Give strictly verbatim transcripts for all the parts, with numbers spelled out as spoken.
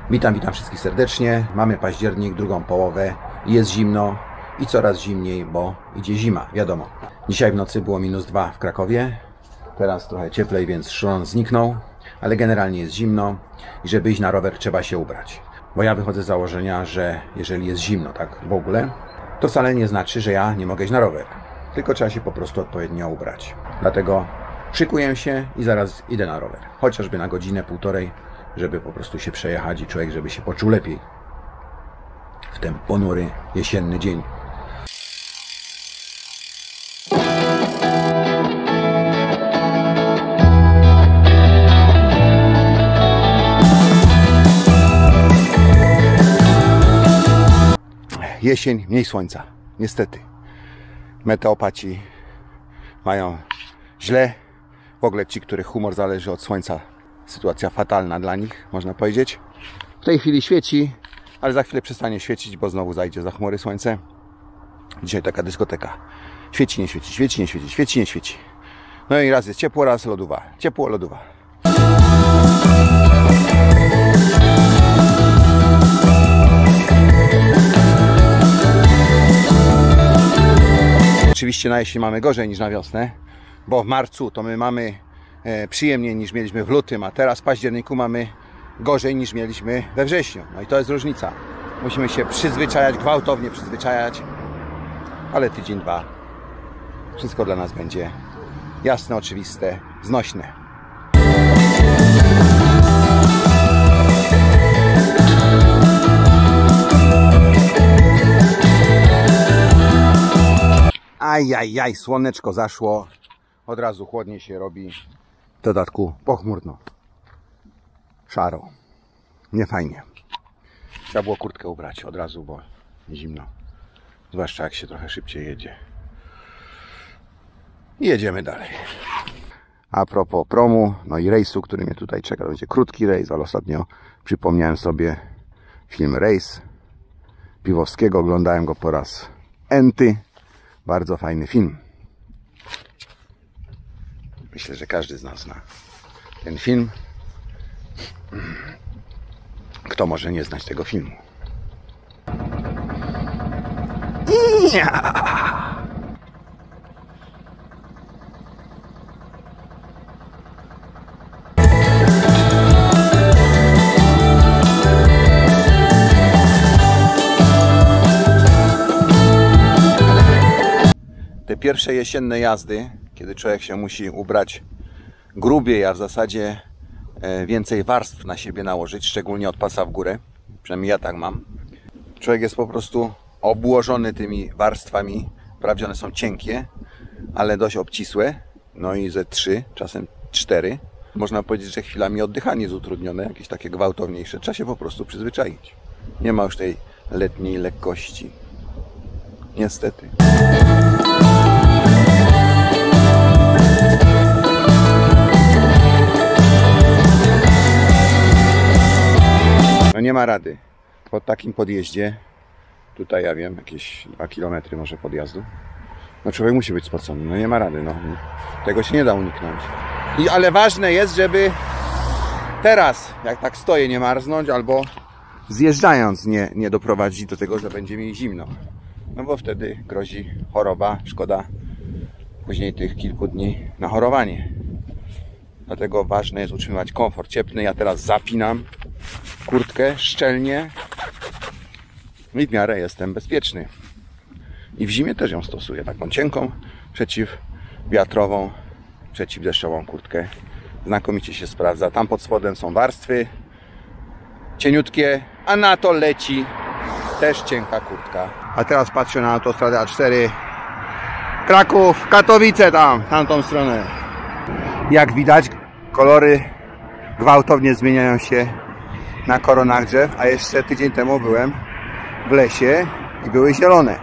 Witam, witam wszystkich serdecznie. Mamy październik, drugą połowę. Jest zimno i coraz zimniej, bo idzie zima, wiadomo. Dzisiaj w nocy było minus dwa w Krakowie. Teraz trochę cieplej, więc szron zniknął. Ale generalnie jest zimno i żeby iść na rower trzeba się ubrać. Bo ja wychodzę z założenia, że jeżeli jest zimno tak w ogóle, to wcale nie znaczy, że ja nie mogę iść na rower. Tylko trzeba się po prostu odpowiednio ubrać. Dlatego szykuję się i zaraz idę na rower. Chociażby na godzinę, półtorej, żeby po prostu się przejechać i człowiek, żeby się poczuł lepiej w ten ponury jesienny dzień. Jesień, mniej słońca. Niestety. Meteopaci mają źle. W ogóle ci, których humor zależy od słońca, sytuacja fatalna dla nich, można powiedzieć. W tej chwili świeci, ale za chwilę przestanie świecić, bo znowu zajdzie za chmury słońce. Dzisiaj taka dyskoteka. Świeci, nie świeci, świeci, nie świeci, świeci, nie świeci. No i raz jest ciepło, raz lodowa. Ciepło, lodowa. Oczywiście na jesień mamy gorzej niż na wiosnę, bo w marcu to my mamy e, przyjemniej niż mieliśmy w lutym, a teraz w październiku mamy gorzej niż mieliśmy we wrześniu. No i to jest różnica. Musimy się przyzwyczajać, gwałtownie przyzwyczajać, ale tydzień, dwa, wszystko dla nas będzie jasne, oczywiste, znośne. Ajajaj, słoneczko zaszło, od razu chłodniej się robi, w dodatku pochmurno, szaro, nie fajnie. Trzeba było kurtkę ubrać od razu, bo zimno, zwłaszcza jak się trochę szybciej jedzie. I jedziemy dalej. A propos promu, no i rejsu, który mnie tutaj czeka, to będzie krótki rejs, ale ostatnio przypomniałem sobie film Rejs Piwowskiego, oglądałem go po raz enty. Bardzo fajny film. Myślę, że każdy z nas zna ten film. Kto może nie znać tego filmu? Te pierwsze jesienne jazdy, kiedy człowiek się musi ubrać grubiej, a w zasadzie więcej warstw na siebie nałożyć, szczególnie od pasa w górę, przynajmniej ja tak mam. Człowiek jest po prostu obłożony tymi warstwami, wprawdzie one są cienkie, ale dość obcisłe, no i ze trzy, czasem cztery. Można powiedzieć, że chwilami oddychanie jest utrudnione, jakieś takie gwałtowniejsze. Trzeba się po prostu przyzwyczaić. Nie ma już tej letniej lekkości. Niestety. No nie ma rady. Po takim podjeździe, tutaj ja wiem, jakieś dwa kilometry może podjazdu, no człowiek musi być spocony, no nie ma rady, no. Tego się nie da uniknąć. I, ale ważne jest, żeby teraz, jak tak stoję, nie marznąć, albo zjeżdżając nie, nie doprowadzić do tego, że będzie mi zimno. No bo wtedy grozi choroba, szkoda później tych kilku dni na chorowanie. Dlatego ważne jest utrzymywać komfort cieplny. Ja teraz zapinam kurtkę szczelnie i w miarę jestem bezpieczny. I w zimie też ją stosuję, taką cienką, przeciwwiatrową, przeciwdeszczową kurtkę. Znakomicie się sprawdza. Tam pod spodem są warstwy cieniutkie, a na to leci też cienka kurtka. A teraz patrzę na autostradę A cztery. Kraków, Katowice tam, tamtą stronę. Jak widać, kolory gwałtownie zmieniają się na koronach drzew, a jeszcze tydzień temu byłem w lesie i były zielone.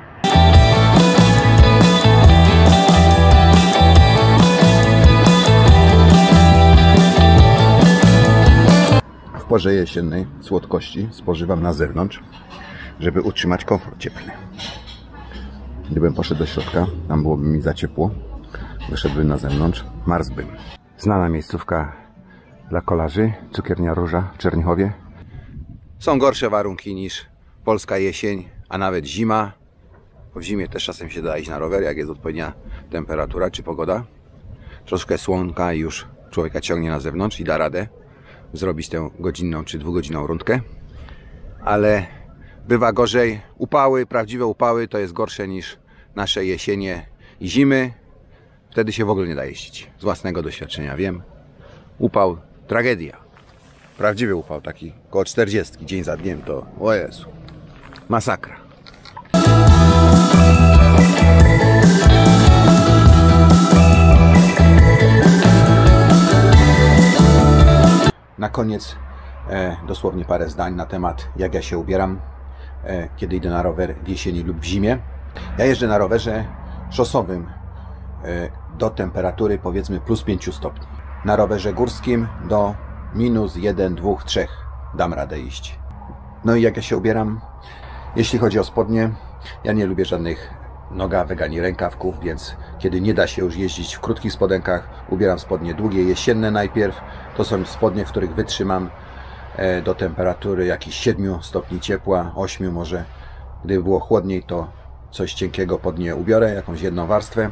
W porze jesiennej słodkości spożywam na zewnątrz, żeby utrzymać komfort cieplny. Gdybym poszedł do środka, tam byłoby mi za ciepło, wyszedłbym na zewnątrz, marzłbym. Znana miejscówka dla kolarzy, Cukiernia Róża w Czernichowie. Są gorsze warunki niż polska jesień, a nawet zima. Bo w zimie też czasem się da iść na rower, jak jest odpowiednia temperatura czy pogoda. Troszkę słonka i już człowieka ciągnie na zewnątrz i da radę zrobić tę godzinną czy dwugodzinną rundkę. Ale bywa gorzej. Upały, prawdziwe upały to jest gorsze niż nasze jesienie i zimy. Wtedy się w ogóle nie da jeździć. Z własnego doświadczenia wiem. Upał, tragedia. Prawdziwy upał, taki koło czterdziestki, dzień za dniem, to o Jezu, masakra. Na koniec e, dosłownie parę zdań na temat, jak ja się ubieram, e, kiedy idę na rower w jesieni lub w zimie. Ja jeżdżę na rowerze szosowym e, do temperatury powiedzmy plus pięć stopni. Na rowerze górskim do minus jeden, dwa, trzy dam radę iść. No i jak ja się ubieram? Jeśli chodzi o spodnie, ja nie lubię żadnych nogawek ani rękawków, więc kiedy nie da się już jeździć w krótkich spodenkach, ubieram spodnie długie, jesienne najpierw. To są spodnie, w których wytrzymam do temperatury jakichś siedmiu stopni ciepła, ośmiu może. Gdyby było chłodniej, to coś cienkiego pod nie ubiorę, jakąś jedną warstwę.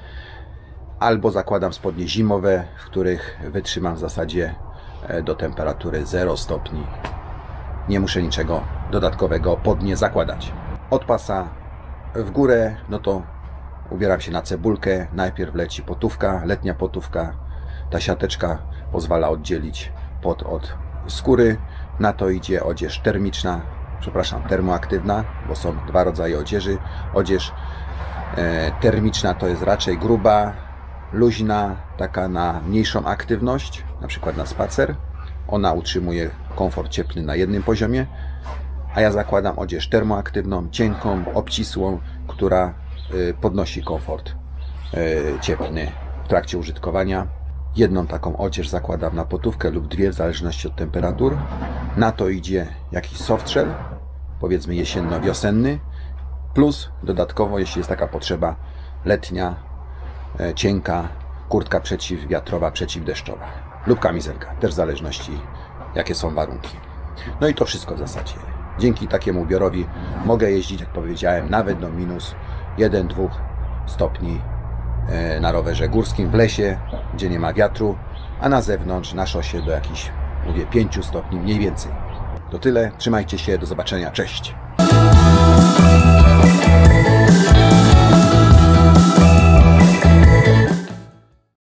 Albo zakładam spodnie zimowe, w których wytrzymam w zasadzie do temperatury zero stopni. Nie muszę niczego dodatkowego pod nie zakładać. Od pasa w górę, no to ubieram się na cebulkę. Najpierw leci potówka, letnia potówka. Ta siateczka pozwala oddzielić pot od skóry. Na to idzie odzież termiczna, przepraszam, termoaktywna, bo są dwa rodzaje odzieży. Odzież e, termiczna to jest raczej gruba, luźna, taka na mniejszą aktywność, na przykład na spacer. Ona utrzymuje komfort cieplny na jednym poziomie, a ja zakładam odzież termoaktywną, cienką, obcisłą, która podnosi komfort cieplny w trakcie użytkowania. Jedną taką odzież zakładam na potówkę lub dwie, w zależności od temperatur. Na to idzie jakiś softshell, powiedzmy jesienno-wiosenny, plus dodatkowo, jeśli jest taka potrzeba, letnia, cienka kurtka przeciwwiatrowa, przeciwdeszczowa lub kamizelka, też w zależności jakie są warunki. No i to wszystko w zasadzie. Dzięki takiemu ubiorowi mogę jeździć, jak powiedziałem, nawet do minus jeden, dwa stopni na rowerze górskim w lesie, gdzie nie ma wiatru, a na zewnątrz, na szosie do jakichś, mówię, pięciu stopni mniej więcej. To tyle, trzymajcie się, do zobaczenia, cześć!